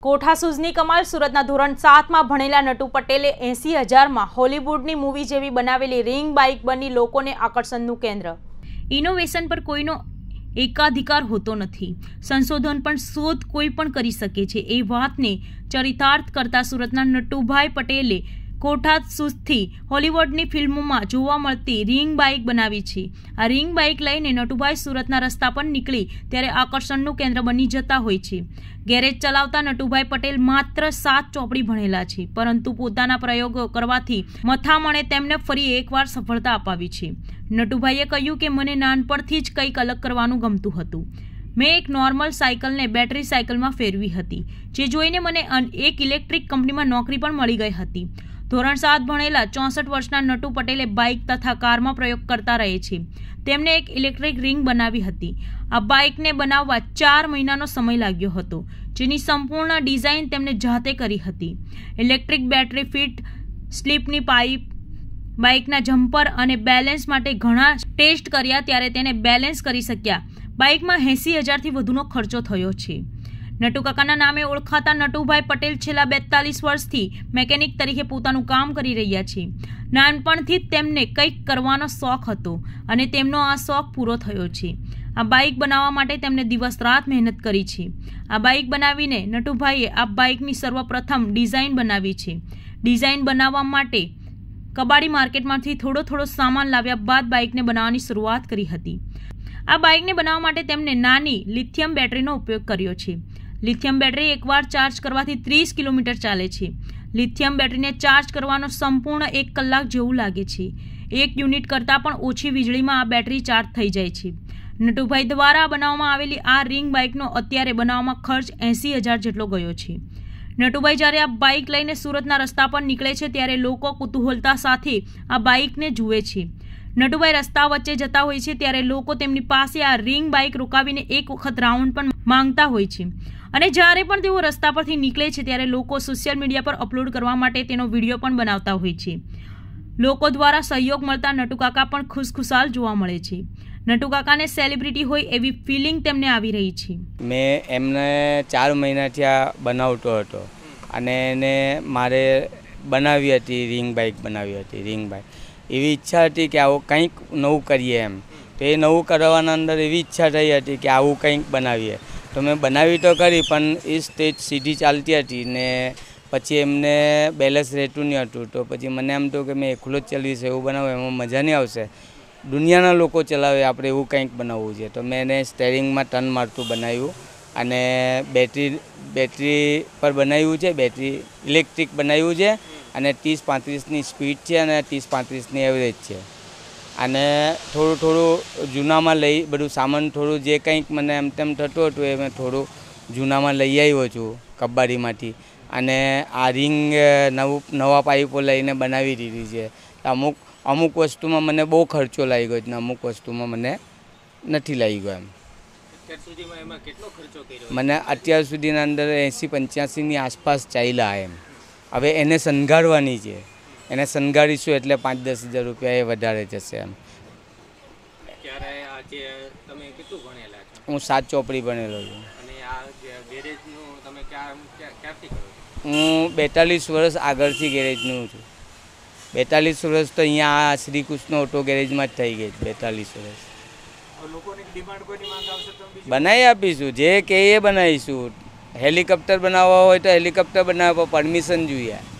કોઠા સૂઝની કમાલ સુરતના ધોરણ 7માં ભણેલા નટુ પટેલે 80,000માં હોલીવુડની મૂવી જેવી બનાવેલી રિંગ બાઇક બની લોકોને આકર્ષણનું કેન્દ્ર। ઇનોવેશન પર કોઈનો એકાધિકાર હોતો નથી, સંશોધન પણ શોધ કોઈ પણ કરી શકે છે એ વાતને ચરિતાર્થ કરતા સુરતના નટુભાઈ પટેલે કોઠા સૂઝથી હોલીવુડની ફિલ્મોમાં જોવા મળતી રિંગ બાઇક બનાવી છે। આ રિંગ બાઇક લઈને નટુભાઈ સુરતના રસ્તા પર નીકળી ત્યારે આકર્ષણનું કેન્દ્ર બની જતા હોય છે। ગેરેજ ચલાવતા નટુભાઈ પટેલ માત્ર 7 ચોપડી ભણેલા છે, પરંતુ પોતાના પ્રયોગો કરવાથી મથામણે તેમને ફરી એકવાર સફળતા અપાવી છે। નટુભાઈએ કહ્યું કે મને નાનપણથી જ કંઈક અલગ કરવાનું ગમતું હતું। મેં એક નોર્મલ સાયકલને બેટરી સાયકલમાં ફેરવી હતી, જે જોઈને મને એક ઇલેક્ટ્રિક કંપનીમાં નોકરી પણ મળી ગઈ હતી। ધોરણ 7 ભણેલા 64 વર્ષના નટુ પટેલે બાઇક તથા કારમાં પ્રયોગ કરતા રહે છે। તેમને એક ઇલેક્ટ્રિક રિંગ બનાવી હતી। આ બાઇકને બનાવવા 4 મહિનાનો સમય લાગ્યો હતો, જેની સંપૂર્ણ ડિઝાઇન તેમને જાતે કરી હતી। ઇલેક્ટ્રિક બેટરી ફિટ, સ્લીપની પાઇપ, બાઇકના જમ્પર અને બેલેન્સ માટે ઘણા ટેસ્ટ કર્યા ત્યારે તેને બેલેન્સ કરી શક્યા। બાઇકમાં 80,000થી વધુનો ખર્ચો થયો છે। નટુકાકાના નામે ઓળખાતા નટુભાઈ પટેલ છેલ્લા 42 વર્ષથી મેકેનિક તરીકે પોતાનું કામ કરી રહ્યા છે। નાનપણથી જ તેમને કંઈક કરવાનો શોખ હતો અને તેમનો આ શોખ પૂરો થયો છે। આ બાઇક બનાવવા માટે તેમને દિવસ રાત મહેનત કરી છે। આ બાઇક બનાવીને નટુભાઈએ આ બાઇકની સર્વપ્રથમ ડિઝાઇન બનાવી છે। ડિઝાઇન બનાવવા માટે કબાડી માર્કેટમાંથી થોડો સામાન લાવ્યા બાદ બાઇકને બનાવવાની શરૂઆત કરી હતી। આ બાઇકને બનાવવા માટે તેમને નાની લિથિયમ બેટરીનો ઉપયોગ કર્યો છે। લિથિયમ બેટરી એકવાર ચાર્જ કરવાથી 30 કિલોમીટર ચાલે છે। લિથિયમ બેટરીને ચાર્જ કરવાનો સંપૂર્ણ 1 કલાક જેવું લાગે છે। 1 યુનિટ કરતાં પણ ઓછી વીજળીમાં આ બેટરી ચાર્જ થઈ જાય છે। નટુભાઈ દ્વારા બનાવવામાં આવેલી આ રિંગ બાઇકનો અત્યારે બનાવવામાં ખર્ચ 80,000 જેટલો ગયો છે। નટુભાઈ જ્યારે આ બાઇક લઈને સુરતના રસ્તા પર નીકળે છે ત્યારે લોકો કુતૂહલતા સાથે આ બાઇકને જુએ છે। નટુભાઈ રસ્તા વચ્ચે જતા હોય છે ત્યારે લોકો તેમની પાસે આ રિંગ બાઇક રોકાવીને એક વખત રાઉન્ડ પણ માંગતા હોય છે અને જ્યારે પણ તેઓ રસ્તા પરથી નીકળે છે ત્યારે લોકો સોશિયલ મીડિયા પર અપલોડ કરવા માટે તેનો વિડીયો પણ બનાવતા હોય છે। લોકો દ્વારા સહયોગ મળતા નટુકાકા પણ ખુશખુશાલ જોવા મળે છે। નટુકાકાને સેલિબ્રિટી હોય એવી ફિલિંગ તેમને આવી રહી છે। મેં એમને 4 મહિનાથી આ બનાવતો હતો અને એને મારે બનાવી હતી રિંગ બાઇક બનાવી હતી રિંગ બાઇક। એવી ઈચ્છા હતી કે આવું કંઈક નવું કરીએ એમ, તો એ નવું કરવાના અંદર એવી ઈચ્છા થઈ હતી કે આવું કંઈક બનાવીએ, તો મેં બનાવી તો કરી પણ એ સ્ટેજ સીધી ચાલતી હતી ને પછી એમને બેલેન્સ રહેતું નહીં હતું, તો પછી મને એમ થયું કે મેં એકલો જ ચલાવીશ, એવું બનાવું એમાં મજા નહીં આવશે, દુનિયાના લોકો ચલાવે, આપણે એવું કંઈક બનાવવું છે। તો મેં એને સ્ટેરિંગમાં ટર્ન મારતું બનાવ્યું અને બેટરી પર બનાવ્યું છે, બેટરી ઇલેક્ટ્રિક બનાવ્યું છે અને 30-35ની સ્પીડ છે અને 30-35ની એવરેજ છે। અને થોડું જૂનામાં લઈ બધું સામાન થોડું જે કંઈક મને એમ તેમ થતું હતું એ મેં થોડું જૂનામાં લઈ આવ્યો છું કબાડીમાંથી અને આ રિંગ નવા પાઇપો લઈને બનાવી દીધી છે। અમુક વસ્તુમાં મને બહુ ખર્ચો લાગી ગયો ને અમુક વસ્તુમાં મને નથી લાગી ગયો એમ। મને અત્યાર સુધીના અંદર 80-85ની આસપાસ ચાલ્યા એમ। હવે એને શણગારવાની છે, એને શણગારીશું એટલે 5-10 હજાર રૂપિયા એ વધારે જશે એમ। હું 7 ચોપડી ભણેલો છું। હું 42 વર્ષ આગળથી ગેરેજનું છું। 42 વર્ષ તો અહીંયા શ્રી કૃષ્ણ ઓટો ગેરેજમાં જ થઈ ગઈ 42 વર્ષ। બનાવી આપીશું, જે કે એ બનાવીશું। હેલિકોપ્ટર બનાવવા હોય તો હેલિકોપ્ટર બનાવવા પરમિશન જોઈએ।